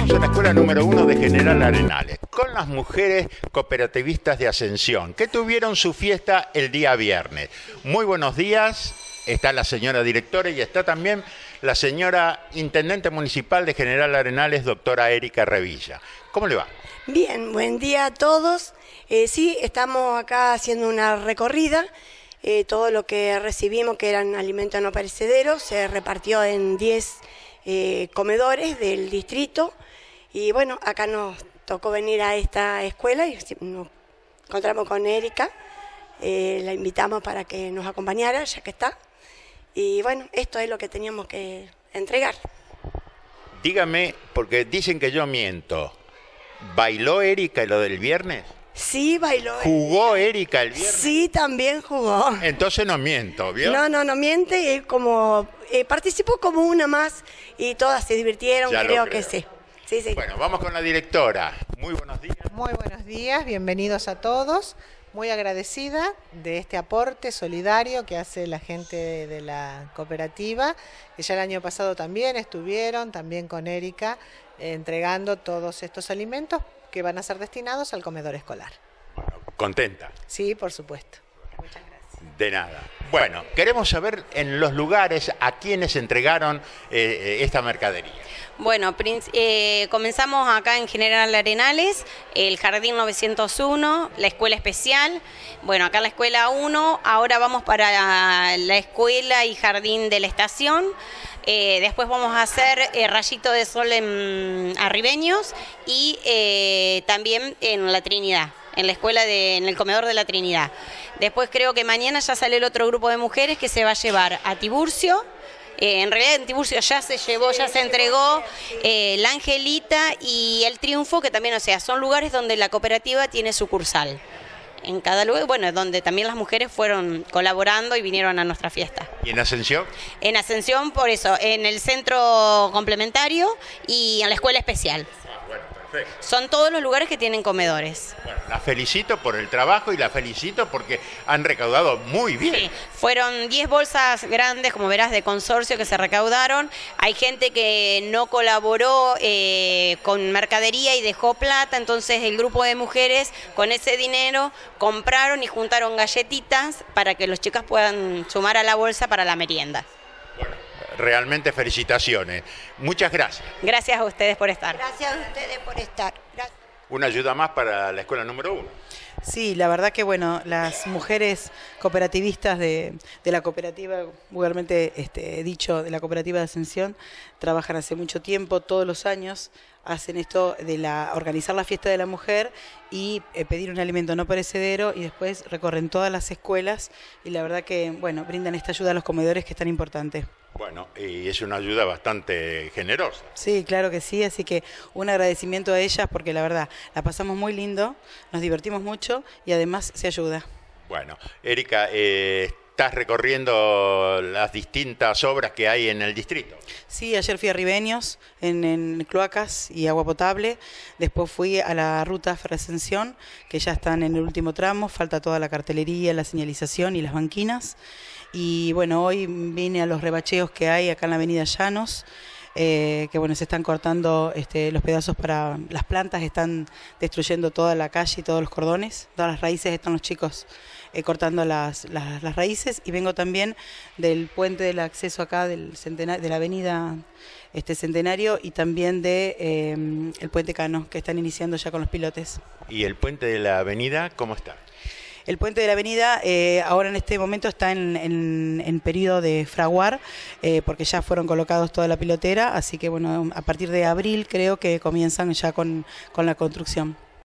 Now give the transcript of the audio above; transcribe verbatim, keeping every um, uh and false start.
estamos en la escuela número uno de General Arenales, con las mujeres cooperativistas de Ascensión, que tuvieron su fiesta el día viernes. Muy buenos días, está la señora directora y está también la señora intendente municipal de General Arenales, doctora Erika Revilla. ¿Cómo le va? Bien, buen día a todos. Eh, sí, estamos acá haciendo una recorrida. Eh, todo lo que recibimos, que eran alimentos no perecederos, se repartió en diez eh, comedores del distrito. Y bueno, acá nos tocó venir a esta escuela y nos encontramos con Erika. Eh, la invitamos para que nos acompañara, ya que está. Y bueno, esto es lo que teníamos que entregar. Dígame, porque dicen que yo miento. ¿Bailó Erika lo del viernes? Sí, bailó. ¿Jugó Erika el viernes? Sí, también jugó. Entonces no miento, ¿vio? No, no, no miente. Él como, eh, participó como una más y todas se divirtieron, Ya lo creo, creo que sí. Sí, sí. Bueno, vamos con la directora. Muy buenos días. Muy buenos días, bienvenidos a todos. Muy agradecida de este aporte solidario que hace la gente de, de la cooperativa, que ya el año pasado también estuvieron, también con Erika, eh, entregando todos estos alimentos que van a ser destinados al comedor escolar. Bueno, ¿contenta? Sí, por supuesto. Muchas gracias. De nada. Bueno, queremos saber en los lugares a quienes entregaron eh, esta mercadería. Bueno, eh, comenzamos acá en General Arenales, el Jardín novecientos uno, la Escuela Especial. Bueno, acá en la Escuela uno, ahora vamos para la Escuela y Jardín de la Estación. Eh, después vamos a hacer eh, Rayito de Sol en Arribeños y eh, también en la Trinidad, en la escuela de, en el comedor de la Trinidad. Después creo que mañana ya sale el otro grupo de mujeres que se va a llevar a Tiburcio. Eh, en realidad en Tiburcio ya se llevó, ya se entregó eh, la Angelita y el Triunfo, que también, o sea, son lugares donde la cooperativa tiene sucursal. En cada lugar, bueno, donde también las mujeres fueron colaborando y vinieron a nuestra fiesta. ¿Y en Ascensión? En Ascensión, por eso, en el centro complementario y en la escuela especial. Ah, bueno, perfecto. Son todos los lugares que tienen comedores. Bueno, la felicito por el trabajo y la felicito porque han recaudado muy bien. Sí, fueron diez bolsas grandes, como verás, de consorcio que se recaudaron. Hay gente que no colaboró eh, con mercadería y dejó plata, entonces el grupo de mujeres con ese dinero compraron y juntaron galletitas para que los chicos puedan sumar a la bolsa para la merienda. Bueno, realmente felicitaciones. Muchas gracias. Gracias a ustedes por estar. Gracias a ustedes por estar. Gracias. Una ayuda más para la escuela número uno. Sí, la verdad que bueno, las mujeres cooperativistas de, de la cooperativa, vulgarmente este, dicho, de la cooperativa de Ascensión, trabajan hace mucho tiempo, todos los años, hacen esto de la organizar la fiesta de la mujer y eh, pedir un alimento no perecedero y después recorren todas las escuelas y la verdad que, bueno, brindan esta ayuda a los comedores que es tan importante. Bueno, y es una ayuda bastante generosa. Sí, claro que sí, así que un agradecimiento a ellas porque la verdad la pasamos muy lindo, nos divertimos mucho y además se ayuda. Bueno, Erika, eh, estás recorriendo las distintas obras que hay en el distrito. Sí, ayer fui a Ribeños, en, en cloacas y agua potable, después fui a la ruta Ferrascensión, que ya están en el último tramo, falta toda la cartelería, la señalización y las banquinas. Y bueno, hoy vine a los rebacheos que hay acá en la avenida Llanos, eh, que bueno, se están cortando este, los pedazos para las plantas, están destruyendo toda la calle y todos los cordones, todas las raíces, están los chicos eh, cortando las, las, las raíces. Y vengo también del puente del acceso acá del centenario, de la avenida este, Centenario y también de eh, el puente Cano, que están iniciando ya con los pilotes. ¿Y el puente de la avenida cómo está? El puente de la avenida eh, ahora en este momento está en, en, en periodo de fraguar, eh, porque ya fueron colocados toda la pilotera, así que bueno, a partir de abril creo que comienzan ya con, con la construcción.